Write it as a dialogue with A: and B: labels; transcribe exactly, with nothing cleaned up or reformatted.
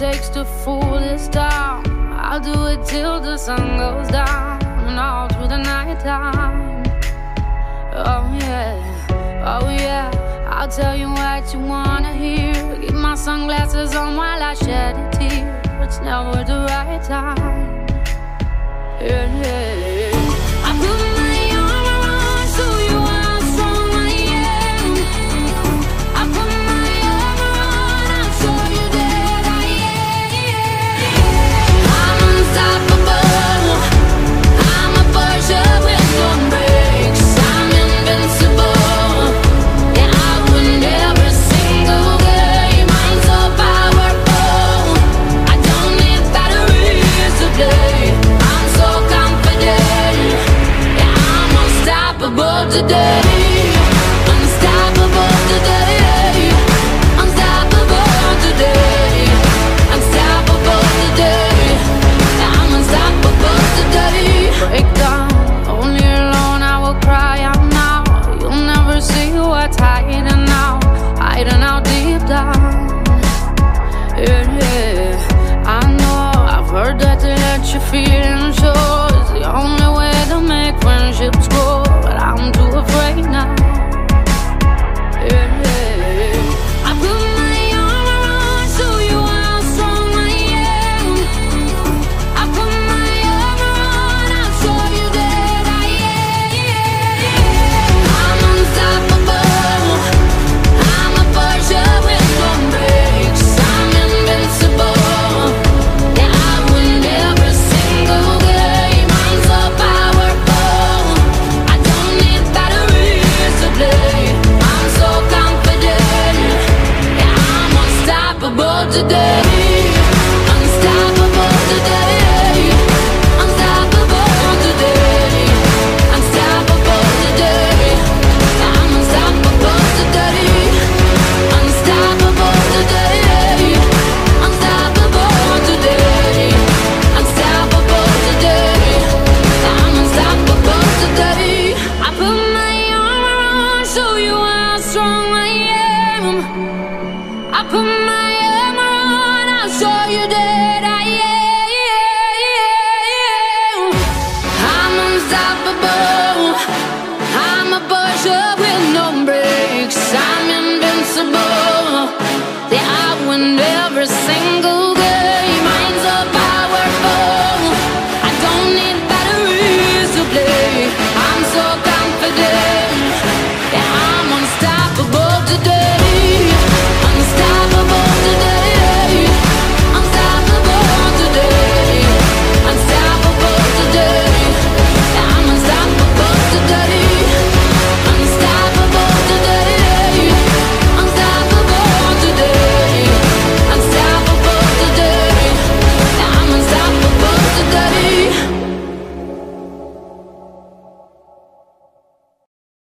A: takes to fool this town. I'll do it till the sun goes down and all through the night time. Oh yeah, oh yeah, I'll tell you what you wanna hear. Keep my sunglasses on while I shed a tear. It's never the right time. Yeah, yeah, yeah. I put my arm around, show you how strong I am. I put my arm around, I'll show you that I am. I'm unstoppable. I'm a Porsche with no brakes. I'm invincible. Yeah, I win every single game. I'm so powerful. I don't need batteries today. I'm so confident. Yeah, I'm unstoppable today.